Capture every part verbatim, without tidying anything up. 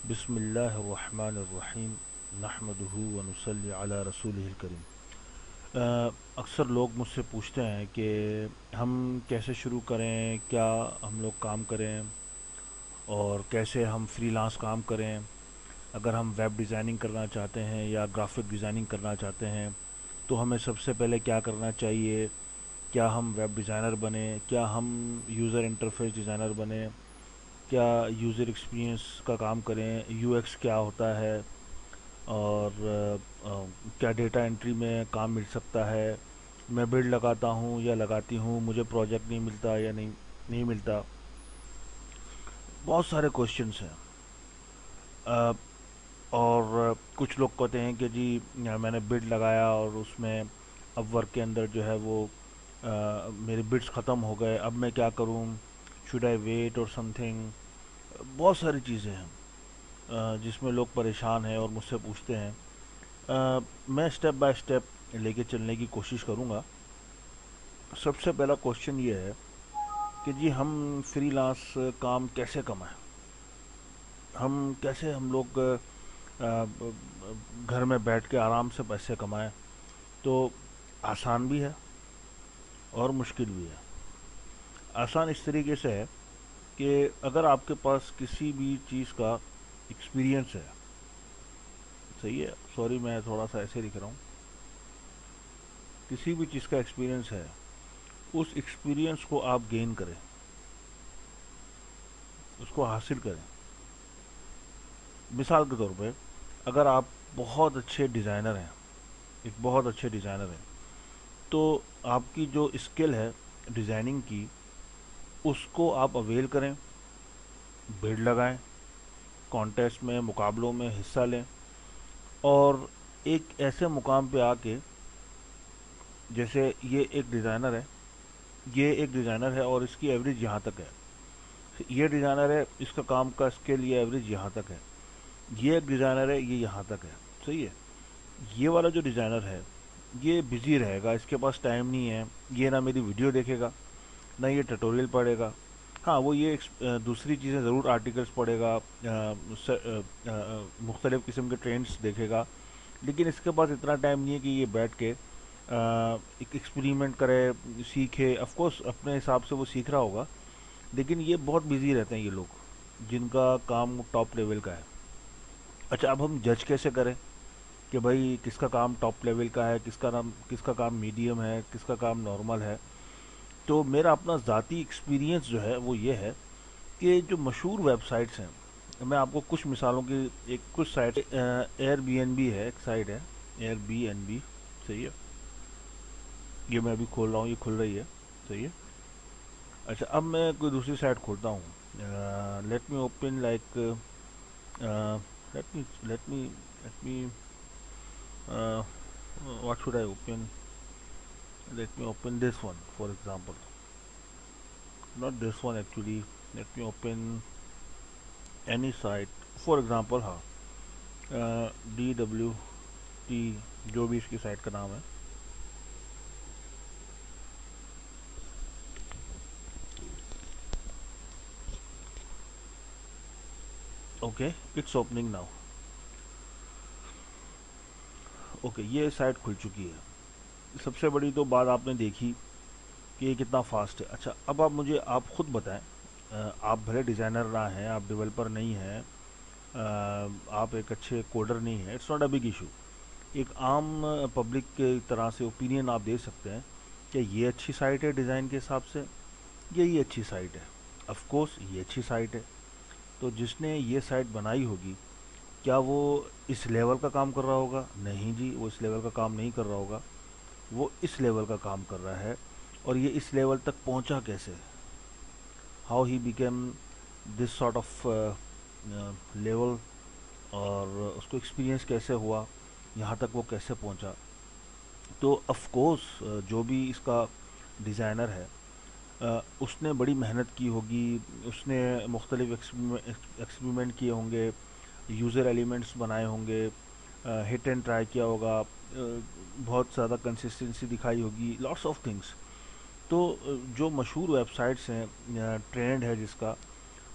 बिस्मिल्लाहिर्रहमानिर्रहीम नहमदुहु व नुसल्ली अला रसूलिहिल करीम। अ, अक्सर लोग मुझसे पूछते हैं कि हम कैसे शुरू करें, क्या हम लोग काम करें और कैसे हम फ्रीलांस काम करें। अगर हम वेब डिज़ाइनिंग करना चाहते हैं या ग्राफिक डिज़ाइनिंग करना चाहते हैं तो हमें सबसे पहले क्या करना चाहिए। क्या हम वेब डिज़ाइनर बने, क्या हम यूज़र इंटरफेस डिज़ाइनर बने, क्या यूज़र एक्सपीरियंस का काम करें, यूएक्स क्या होता है, और अ, अ, क्या डेटा एंट्री में काम मिल सकता है। मैं बिल्ड लगाता हूँ या लगाती हूँ, मुझे प्रोजेक्ट नहीं मिलता या नहीं नहीं मिलता। बहुत सारे क्वेश्चंस हैं। अ, और कुछ लोग कहते हैं कि जी अ, मैंने बिड लगाया और उसमें अब वर्क के अंदर जो है वो अ, मेरे बिड्स ख़त्म हो गए, अब मैं क्या करूँ, should I wait or something. बहुत सारी चीज़ें हैं अ, जिसमें लोग परेशान हैं और मुझसे पूछते हैं। अ, मैं स्टेप बाय स्टेप लेके चलने की कोशिश करूँगा। सबसे पहला क्वेश्चन ये है कि जी हम फ्रीलांस काम कैसे कमाएं। हम कैसे हम लोग अ, ब- घर में बैठ के आराम से पैसे कमाएं। तो आसान भी है और मुश्किल भी है। आसान इस तरीके से है कि अगर आपके पास किसी भी चीज़ का एक्सपीरियंस है। सही है, सॉरी मैं थोड़ा सा ऐसे लिख रहा हूँ। किसी भी चीज़ का एक्सपीरियंस है, उस एक्सपीरियंस को आप गेन करें, उसको हासिल करें। मिसाल के तौर पे, अगर आप बहुत अच्छे डिज़ाइनर हैं, एक बहुत अच्छे डिज़ाइनर हैं, तो आपकी जो स्किल है डिज़ाइनिंग की, उसको आप अवेल करें, बिड लगाएं, कॉन्टेस्ट में, मुकाबलों में हिस्सा लें, और एक ऐसे मुकाम पे आके, जैसे ये एक डिज़ाइनर है, ये एक डिज़ाइनर है और इसकी एवरेज यहाँ तक है। ये डिज़ाइनर है, इसका काम का स्केल, ये एवरेज यहाँ तक है। ये एक डिज़ाइनर है, ये यहाँ तक है। सही है। ये वाला जो डिज़ाइनर है, ये बिजी रहेगा, इसके पास टाइम नहीं है। ये ना मेरी वीडियो देखेगा, ना ये ट्यूटोरियल पढ़ेगा। हाँ, वो ये एक्स- अ, दूसरी चीज़ें ज़रूर, आर्टिकल्स पढ़ेगा, मुख्तलिफ़ किस्म के ट्रेंड्स देखेगा। लेकिन इसके पास इतना टाइम नहीं है कि ये बैठ के अ, एक एक्सपेरिमेंट करे, सीखे। ऑफ कोर्स अपने हिसाब से वो सीख रहा होगा, लेकिन ये बहुत बिजी रहते हैं ये लोग, जिनका काम टॉप लेवल का है। अच्छा, अब हम जज कैसे करें कि भाई किसका काम टॉप लेवल का है, किसका नाम किसका काम मीडियम है, किसका काम नॉर्मल है। तो मेरा अपना ज़ाती एक्सपीरियंस जो है वो ये है कि जो मशहूर वेबसाइट्स हैं, मैं आपको कुछ मिसालों की, एक कुछ site, Airbnb है, एक साइट है एयर बी एन बी। सही है। ये मैं अभी खोल रहा हूँ, ये खुल रही है। सही है। अच्छा, अब मैं कोई दूसरी साइट खोलता हूँ। Let me open like, let me let me let me what should I open. Let me open this one, for example. Not this one actually. Let me open any site. For example, हाँ, D W T, जो भी इसकी site का नाम है। Okay, it's opening now. Okay, ये site खुल चुकी है। सबसे बड़ी तो बात आपने देखी कि ये कितना फास्ट है। अच्छा, अब आप मुझे आप खुद बताएं। अ, आप भले डिज़ाइनर ना हैं, आप डेवलपर नहीं हैं, अ, आप एक अच्छे कोडर नहीं हैं, it's not a big issue. एक आम पब्लिक की तरह से ओपिनियन आप दे सकते हैं कि ये अच्छी साइट है डिज़ाइन के हिसाब से, ये ये अच्छी साइट है। ऑफ कोर्स ये अच्छी साइट है। तो जिसने ये साइट बनाई होगी, क्या वो इस लेवल का काम कर रहा होगा? नहीं जी, वो इस लेवल का काम नहीं कर रहा होगा। वो इस लेवल का काम कर रहा है। और ये इस लेवल तक पहुंचा कैसे, how he became this sort of level, और उसको एक्सपीरियंस कैसे हुआ, यहाँ तक वो कैसे पहुंचा। तो ऑफ कोर्स जो भी इसका डिज़ाइनर है, अ, उसने बड़ी मेहनत की होगी, उसने मुख्तलिफ एक्सपेरिमेंट किए होंगे, यूज़र एलिमेंट्स बनाए होंगे, हिट एंड ट्राई किया होगा, अ, बहुत ज़्यादा कंसिस्टेंसी दिखाई होगी, लॉट्स ऑफ थिंग्स। तो अ, जो मशहूर वेबसाइट्स हैं, ट्रेंड है जिसका,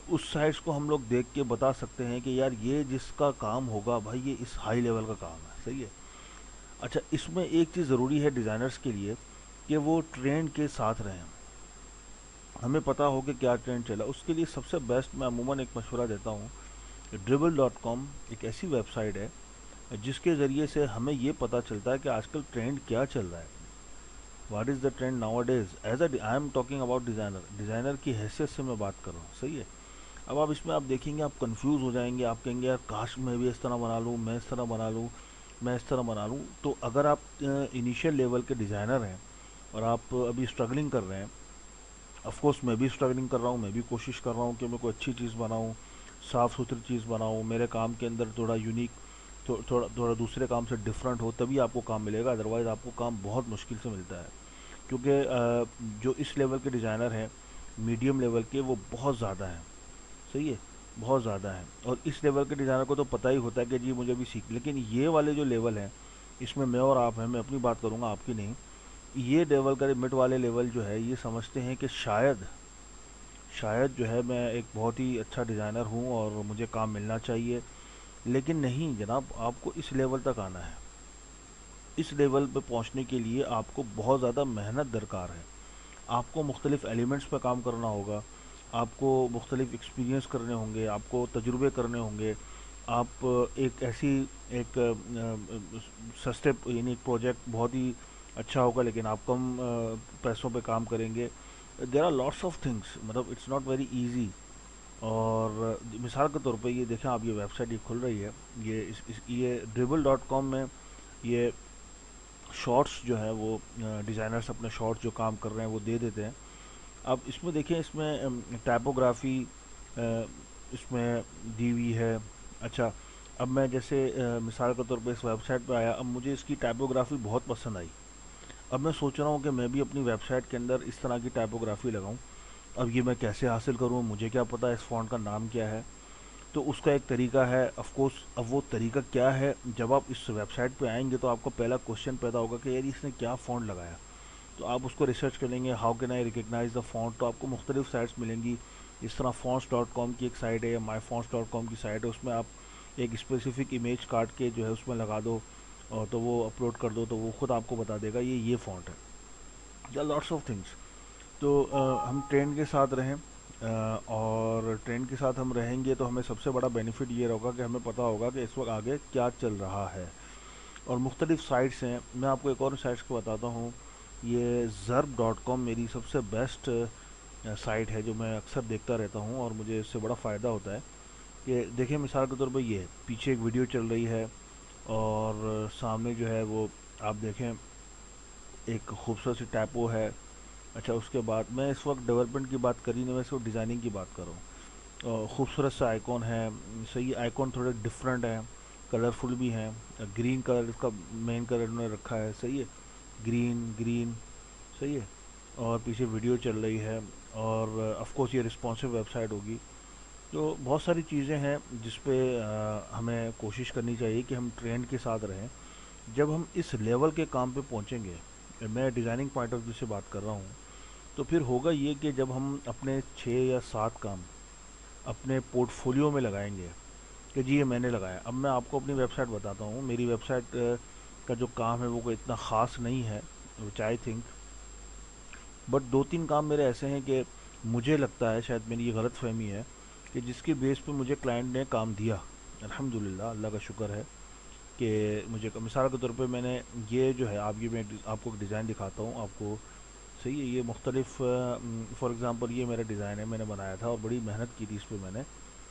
उस साइट्स को हम लोग देख के बता सकते हैं कि यार ये जिसका काम होगा भाई ये इस हाई लेवल का काम है, सही है। अच्छा, इसमें एक चीज़ ज़रूरी है डिज़ाइनर्स के लिए कि वो ट्रेंड के साथ रहें। हमें पता हो कि क्या ट्रेंड चला, उसके लिए सबसे बेस्ट मैं अमूमन एक मशवरा देता हूँ। ड्रिबल डॉट कॉम एक ऐसी वेबसाइट है जिसके ज़रिए से हमें ये पता चलता है कि आजकल ट्रेंड क्या चल रहा है। What is the trend nowadays, as a I am talking about designer, designer की हैसियत से मैं बात कर रहा हूँ, सही है। अब आप इसमें आप देखेंगे, आप कंफ्यूज हो जाएंगे, आप कहेंगे यार काश मैं भी इस तरह बना लूँ, मैं इस तरह बना लूँ, मैं इस तरह बना लूँ। तो अगर आप इनिशियल लेवल के डिज़ाइनर हैं और आप अभी स्ट्रगलिंग कर रहे हैं, ऑफ कोर्स मैं भी स्ट्रगलिंग कर रहा हूँ, मैं भी कोशिश कर रहा हूँ कि मैं कोई अच्छी चीज़ बनाऊँ, साफ़ सुथरी चीज़ बनाऊँ, मेरे काम के अंदर थोड़ा यूनिक, थो, थोड़ा थोड़ा दूसरे काम से डिफरेंट हो, तभी आपको काम मिलेगा, अदरवाइज़ आपको काम बहुत मुश्किल से मिलता है। क्योंकि अ, जो इस लेवल के डिज़ाइनर हैं, मीडियम लेवल के, वो बहुत ज़्यादा हैं, सही है, बहुत ज़्यादा हैं। और इस लेवल के डिज़ाइनर को तो पता ही होता है कि जी मुझे भी सीख, लेकिन ये वाले जो लेवल हैं, इसमें मैं और आप हैं, मैं अपनी बात करूँगा, आपकी नहीं। ये लेवल का मिड वाले लेवल जो है, ये समझते हैं कि शायद शायद जो है मैं एक बहुत ही अच्छा डिज़ाइनर हूँ और मुझे काम मिलना चाहिए। लेकिन नहीं जनाब, आपको इस लेवल तक आना है। इस लेवल पे पहुँचने के लिए आपको बहुत ज़्यादा मेहनत दरकार है। आपको मुख्तलिफ़ एलिमेंट्स पे काम करना होगा, आपको मुख्तलिफ़ एक्सपीरियंस करने होंगे, आपको तजुर्बे करने होंगे। आप एक ऐसी एक अ, अ, सस्ते यानी एक प्रोजेक्ट बहुत ही अच्छा होगा लेकिन आप कम अ, पैसों पे काम करेंगे। There are lots of things, मतलब इट्स नॉट वेरी इजी। और मिसाल के तौर पे ये देखें, आप ये वेबसाइट ये खुल रही है, ये इस, इस ये ड्रिबल डॉट कॉम में ये शॉर्ट्स जो है वो डिज़ाइनर्स अपने शॉर्ट्स जो काम कर रहे हैं वो दे देते हैं। अब इसमें देखें, इसमें टाइपोग्राफी इसमें दी हुई है। अच्छा, अब मैं जैसे अ, मिसाल के तौर पे इस वेबसाइट पे आया, अब मुझे इसकी टाइपोग्राफी बहुत पसंद आई। अब मैं सोच रहा हूँ कि मैं भी अपनी वेबसाइट के अंदर इस तरह की टाइपोग्राफी लगाऊं। अब ये मैं कैसे हासिल करूँ, मुझे क्या पता इस फ़ॉन्ट का नाम क्या है। तो उसका एक तरीका है, ऑफ कोर्स। अब वो तरीका क्या है, जब आप इस वेबसाइट पे आएंगे तो आपको पहला क्वेश्चन पैदा होगा कि यार इसने क्या फ़ॉन्ट लगाया। तो आप उसको रिसर्च करेंगे, how can I recognise the font. तो आपको मुख्तलिफ साइट्स मिलेंगी, इस तरह फ़ॉन्ट्स डॉट कॉम की एक साइट है या माई फ़ॉन्ट्स डॉट कॉम की साइट है, उसमें आप एक स्पेसिफिक इमेज काट के जो है उसमें लगा दो और तो वो अपलोड कर दो, तो वो खुद आपको बता देगा ये ये फ़ॉन्ट है, या लॉट्स ऑफ थिंग्स। तो अ, हम ट्रेंड के साथ रहें, अ, और ट्रेंड के साथ हम रहेंगे तो हमें सबसे बड़ा बेनिफिट ये होगा कि हमें पता होगा कि इस वक्त आगे क्या चल रहा है। और मुख्तलिफ साइट्स हैं, मैं आपको एक और साइट्स को बताता हूँ। ये ज़र्ब डॉट कॉम मेरी सबसे बेस्ट साइट है जो मैं अक्सर देखता रहता हूँ और मुझे इससे बड़ा फ़ायदा होता है। कि देखिए, मिसाल के तौर पर ये पीछे एक वीडियो चल रही है और सामने जो है वो आप देखें एक खूबसूरत सी टाइपो है। अच्छा, उसके बाद मैं इस वक्त डेवलपमेंट की बात करी नहीं, मैं इस वक्त डिज़ाइनिंग की बात कर रहा हूँ। खूबसूरत सा आइकॉन है, सही आइकॉन थोड़े डिफरेंट हैं, कलरफुल भी हैं। ग्रीन कलर इसका मेन कलर उन्होंने रखा है, सही है, ग्रीन ग्रीन, सही है। और पीछे वीडियो चल रही है और ऑफ कोर्स ये रिस्पॉन्सिव वेबसाइट होगी। तो बहुत सारी चीज़ें हैं जिस पे अ, हमें कोशिश करनी चाहिए कि हम ट्रेंड के साथ रहें। जब हम इस लेवल के काम पे पहुंचेंगे, मैं डिज़ाइनिंग पॉइंट ऑफ व्यू से बात कर रहा हूँ, तो फिर होगा ये कि जब हम अपने छः या सात काम अपने पोर्टफोलियो में लगाएंगे कि जी ये मैंने लगाया। अब मैं आपको अपनी वेबसाइट बताता हूँ, मेरी वेबसाइट का जो काम है वो कोई इतना ख़ास नहीं है, विच आई थिंक। बट दो तीन काम मेरे ऐसे हैं कि मुझे लगता है, शायद मेरी ये गलत फहमी है, कि जिसके बेस पे मुझे क्लाइंट ने काम दिया। अल्हम्दुलिल्लाह, अल्लाह का शुक्र है कि मुझे, मिसाल के तौर पे मैंने ये जो है, आप ये मैं आपको डिज़ाइन दिखाता हूँ आपको, सही है। ये मुख्तलिफ, फॉर एग्ज़ाम्पल ये मेरा डिज़ाइन है, मैंने बनाया था और बड़ी मेहनत की थी इस पर मैंने।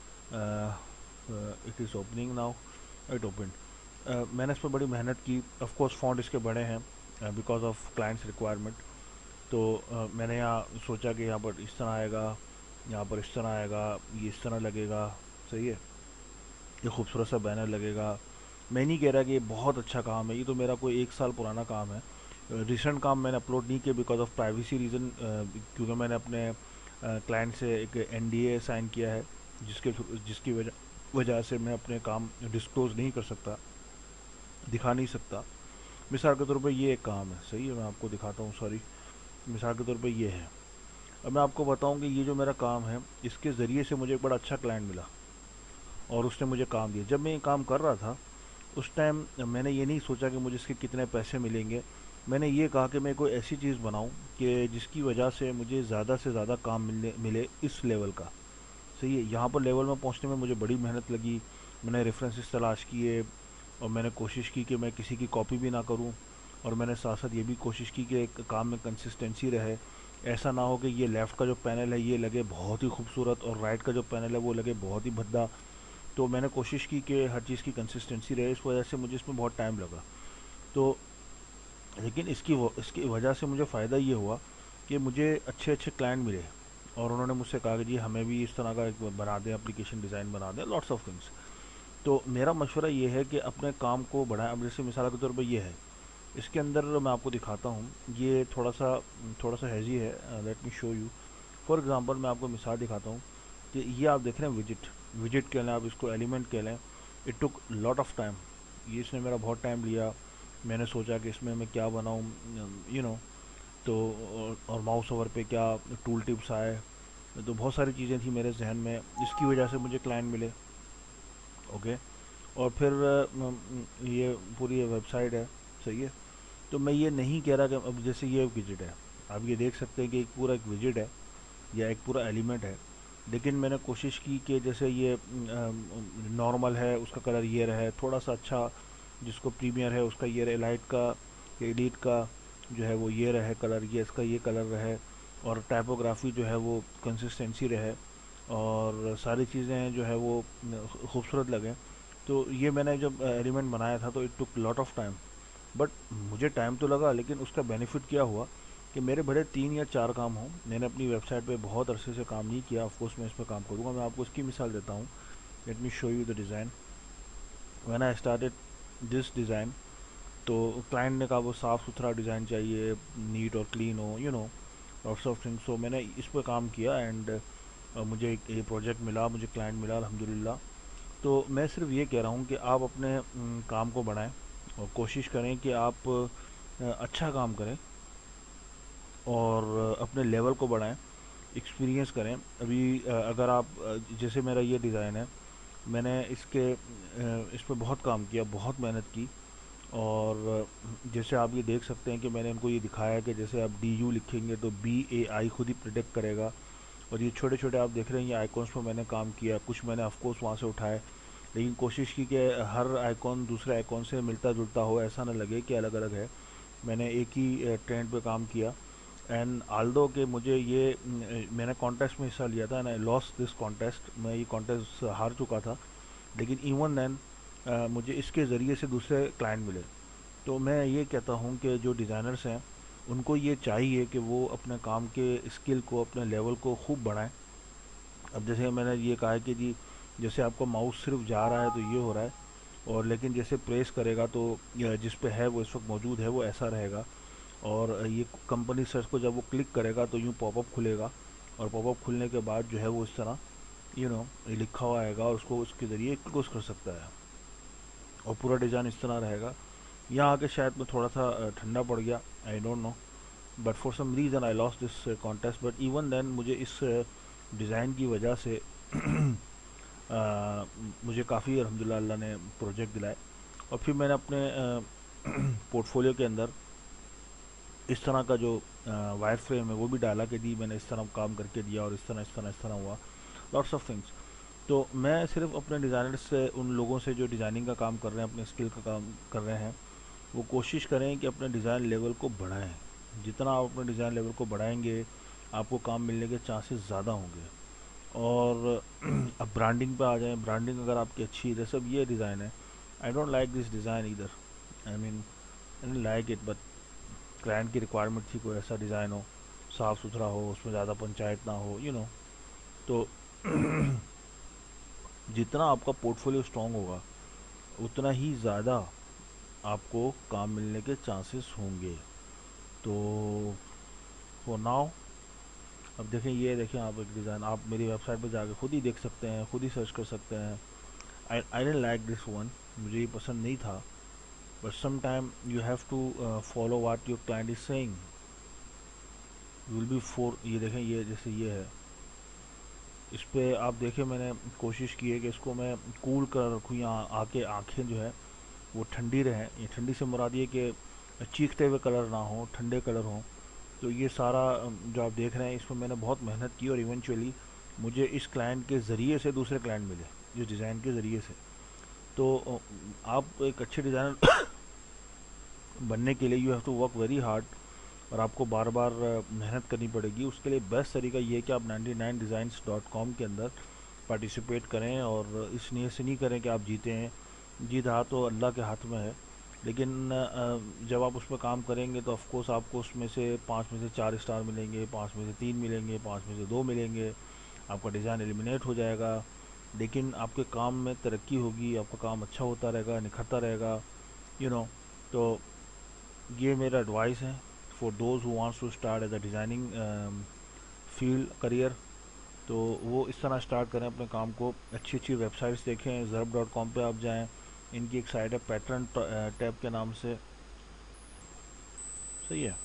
It is opening now, it open. मैंने इस पर बड़ी मेहनत की। ऑफ कोर्स फ़ॉन्ट इसके बड़े हैं बिकॉज ऑफ क्लाइंट्स रिक्वायरमेंट। तो uh, मैंने यहाँ सोचा कि यहाँ पर इस तरह आएगा, यहाँ पर इस तरह आएगा, ये इस तरह लगेगा, सही है, ये खूबसूरत सा बैनर लगेगा। मैं नहीं कह रहा कि ये बहुत अच्छा काम है, ये तो मेरा कोई एक साल पुराना काम है। रिसेंट काम मैंने अपलोड नहीं किया बिकॉज ऑफ प्राइवेसी रीज़न, क्योंकि मैंने अपने क्लाइंट से एक एनडीए साइन किया है, जिसके जिसकी वजह वजह से मैं अपने काम डिस्क्लोज़ नहीं कर सकता, दिखा नहीं सकता। मिसाल के तौर पे ये एक काम है, सही है, मैं आपको दिखाता हूँ, सॉरी। मिसाल के तौर पे ये है, अब मैं आपको बताऊं कि ये जो मेरा काम है, इसके ज़रिए से मुझे एक बड़ा अच्छा क्लाइंट मिला और उसने मुझे काम दिया। जब मैं ये काम कर रहा था उस टाइम मैंने ये नहीं सोचा कि मुझे इसके कितने पैसे मिलेंगे। मैंने ये कहा कि मैं कोई ऐसी चीज़ बनाऊं कि जिसकी वजह से मुझे ज़्यादा से ज़्यादा काम मिलने मिले इस लेवल का। सही है, यहाँ पर लेवल में पहुँचने में मुझे बड़ी मेहनत लगी। मैंने रेफरेंसेस तलाश किए और मैंने कोशिश की कि मैं किसी की कॉपी भी ना करूँ, और मैंने साथ साथ ये भी कोशिश की कि काम में कंसिस्टेंसी रहे। ऐसा ना हो कि ये लेफ़्ट का जो पैनल है ये लगे बहुत ही खूबसूरत और राइट का जो पैनल है वो लगे बहुत ही भद्दा। तो मैंने कोशिश की कि हर चीज़ की कंसिस्टेंसी रहे, इस वजह से मुझे इसमें बहुत टाइम लगा। तो लेकिन इसकी वो इसकी वजह से मुझे फ़ायदा ये हुआ कि मुझे अच्छे अच्छे क्लाइंट मिले और उन्होंने मुझसे कहा कि जी हमें भी इस तरह का एक बना दें, एप्लीकेशन डिज़ाइन बना दें, लॉट्स ऑफ थिंग्स। तो मेरा मशवरा ये है कि अपने काम को बढ़ाएं। अब जैसे मिसाल के तौर पर ये है, इसके अंदर मैं आपको दिखाता हूँ, ये थोड़ा सा थोड़ा सा हैज़ी है, let me show you. For example मैं आपको मिसाल दिखाता हूँ कि ये आप देख रहे हैं विजिट, विजिट कह लें, आप इसको एलिमेंट कह लें। It took lot of time, ये इसने मेरा बहुत टाइम लिया। मैंने सोचा कि इसमें मैं क्या बनाऊँ, यू नो। तो और, और माउस ओवर पे क्या टूल टिप्स आए, तो बहुत सारी चीज़ें थी मेरे जहन में, जिसकी वजह से मुझे क्लाइंट मिले। ओके। और फिर अ, ये पूरी वेबसाइट है, सही है। तो मैं ये नहीं कह रहा कि अब जैसे ये विजिट है, आप ये देख सकते हैं कि एक पूरा एक विजिट है या एक पूरा एलिमेंट है। लेकिन मैंने कोशिश की कि जैसे ये नॉर्मल है उसका कलर ये रहे, थोड़ा सा अच्छा जिसको प्रीमियर है उसका ये रहे, लाइट का एडिट का जो है वो ये रहे कलर, ये इसका ये कलर रहे, और टाइपोग्राफी जो है वो कंसिस्टेंसी रहे, और सारी चीज़ें जो है वो खूबसूरत लगें। तो ये मैंने जब एलिमेंट बनाया था तो it took lot of time, but मुझे टाइम तो लगा, लेकिन उसका बेनिफिट क्या हुआ कि मेरे भले तीन या चार काम हों, मैंने अपनी वेबसाइट पे बहुत अरसे से काम नहीं किया। ऑफकोर्स मैं इस पर काम करूँगा, मैं आपको इसकी मिसाल देता हूँ। Let me show you the design. When I started this design, तो क्लाइंट ने कहा वो साफ़ सुथरा डिज़ाइन चाहिए, नीट और क्लीन हो, you know, lots of things. So मैंने इस पर काम किया एंड मुझे एक ये प्रोजेक्ट मिला, मुझे क्लाइंट मिला अल्हम्दुलिल्लाह। तो मैं सिर्फ ये कह रहा हूँ कि आप अपने अम, काम को बढ़ाएं और कोशिश करें कि आप अ, अच्छा काम करें और अपने लेवल को बढ़ाएं, एक्सपीरियंस करें। अभी अ, अगर आप अ, जैसे मेरा ये डिज़ाइन है, मैंने इसके अ, इस पर बहुत काम किया, बहुत मेहनत की। और अ, जैसे आप ये देख सकते हैं कि मैंने इनको ये दिखाया है कि जैसे आप डी यू लिखेंगे तो बी ए आई खुद ही प्रिडिक्ट करेगा। और ये छोटे छोटे आप देख रहे हैं ये आइकॉन्स पर मैंने काम किया, कुछ मैंने ऑफकोर्स वहाँ से उठाए, लेकिन कोशिश की कि हर आइकॉन दूसरे आइकॉन से मिलता जुलता हो, ऐसा ना लगे कि अलग अलग है। मैंने एक ही ट्रेंड पे काम किया। एंड आल्दो के मुझे ये न, मैंने कॉन्टेस्ट में हिस्सा लिया था and I lost this contest, मैं ये कॉन्टेस्ट हार चुका था। लेकिन इवन देन मुझे इसके ज़रिए से दूसरे क्लाइंट मिले। तो मैं ये कहता हूँ कि जो डिज़ाइनर्स हैं उनको ये चाहिए कि वो अपने काम के स्किल को, अपने लेवल को खूब बढ़ाएं। अब जैसे मैंने ये कहा है कि जी जैसे आपका माउस सिर्फ जा रहा है तो ये हो रहा है, और लेकिन जैसे प्रेस करेगा तो या जिस पे है वो इस वक्त मौजूद है वो ऐसा रहेगा। और ये कंपनी सर्च को जब वो क्लिक करेगा तो यूँ पॉपअप खुलेगा, और पॉपअप खुलने के बाद जो है वो इस तरह यू नो लिखा हुआ आएगा और उसको उसके ज़रिए क्लोज कर सकता है, और पूरा डिज़ाइन इस तरह रहेगा। यहाँ आके शायद मैं थोड़ा सा अ, ठंडा पड़ गया, I don't know, but for some reason I lost this contest. But even then मुझे इस डिज़ाइन की वजह से अ, मुझे काफ़ी अल्हम्दुलिल्लाह अल्लाह ने प्रोजेक्ट दिलाए। और फिर मैंने अपने पोर्टफोलियो के अंदर इस तरह का जो वायर फ्रेम है वो भी डाला कि दी मैंने इस तरह काम करके दिया और इस तरह इस तरह इस तरह हुआ, लॉट्स ऑफ थिंग्स। तो मैं सिर्फ अपने डिज़ाइनर्स से, उन लोगों से जो डिज़ाइनिंग का काम कर रहे हैं, अपने स्किल का काम कर रहे हैं, वो कोशिश करें कि अपने डिज़ाइन लेवल को बढ़ाएं। जितना आप अपने डिज़ाइन लेवल को बढ़ाएंगे आपको काम मिलने के चांसेस ज़्यादा होंगे। और अब ब्रांडिंग पे आ जाएं, ब्रांडिंग अगर आपकी अच्छी है, जैसे अब ये डिज़ाइन है, I don't like this design इधर, I mean I don't like it, but client की रिक्वायरमेंट थी कोई ऐसा डिज़ाइन हो, साफ़ सुथरा हो, उसमें ज़्यादा पंचायत ना हो, यू you नो know. तो जितना आपका पोर्टफोलियो स्ट्रॉन्ग होगा उतना ही ज़्यादा आपको काम मिलने के चांसेस होंगे। तो फॉर नाउ, अब देखें, ये देखें आप एक डिज़ाइन, आप मेरी वेबसाइट पे जाके खुद ही देख सकते हैं, खुद ही सर्च कर सकते हैं। I I didn't like this one, मुझे ये पसंद नहीं था। But some time you have to follow what your client is saying. Will be for, ये देखें, ये जैसे ये है, इस पे आप देखें मैंने कोशिश की है कि इसको मैं कूल कर रखूँ, यहाँ आके आंखें जो है वो ठंडी रहें। ये ठंडी से मुराद ये कि चीखते हुए कलर ना हो, ठंडे कलर हों। तो ये सारा अम, जो आप देख रहे हैं, इसमें मैंने बहुत मेहनत की और इवेंचुअली मुझे इस क्लाइंट के ज़रिए से दूसरे क्लाइंट मिले, जो डिज़ाइन के ज़रिए से। तो अ, आप एक अच्छे डिज़ाइनर बनने के लिए you have to work very hard, और आपको बार बार मेहनत करनी पड़ेगी। उसके लिए बेस्ट तरीका ये है कि आप ninety nine designs dot com के अंदर पार्टिसिपेट करें, और इस नीयत से नहीं करें कि आप जीते हैं। जीत हार तो अल्लाह के हाथ में है, लेकिन अ, जब आप उस पर काम करेंगे तो ऑफकोर्स आपको उसमें से पाँच में से चार स्टार मिलेंगे, पाँच में से तीन मिलेंगे, पाँच में से दो मिलेंगे, आपका डिज़ाइन एलिमिनेट हो जाएगा। लेकिन आपके काम में तरक्की होगी, आपका काम अच्छा होता रहेगा, निखरता रहेगा, यू you नो know, तो ये मेरा एडवाइस है for those who wants to start as a designing field career. तो वो इस तरह स्टार्ट करें अपने काम को। अच्छी अच्छी वेबसाइट्स देखें, ज़रब डॉट कॉम पर आप जाएँ, इनकी एक साइट है पैटर्न टैब के नाम से, सही है।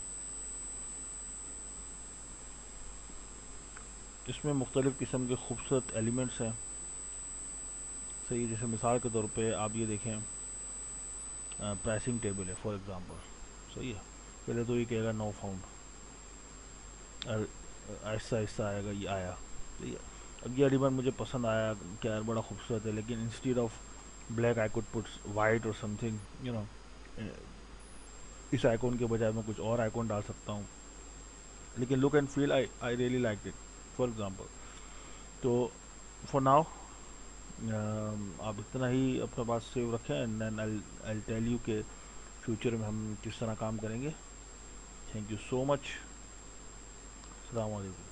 इसमें मुख्तलिफ़ किस्म के खूबसूरत एलिमेंट्स हैं, सही। जैसे मिसाल के तौर पे आप ये देखें, प्राइसिंग टेबल है फॉर एग्ज़ाम्पल, सही है। पहले तो ये कहेगा नो फाउंड, और आहिस्ता आहिस्ता आएगा, ये आया, सही है। अब ये एलिमेंट मुझे पसंद आया कि यार बड़ा खूबसूरत है, लेकिन instead of black I could put white or something, you know, इस आइकॉन के बजाय मैं कुछ और आइकॉन डाल सकता हूँ, लेकिन look and feel I I really like it, for example. तो फॉर नाउ आप इतना ही अपने पास सेव रखें, and then I I tell you के फ्यूचर में हम किस तरह काम करेंगे। Thank you so much. अस्सलाम वालेकुम।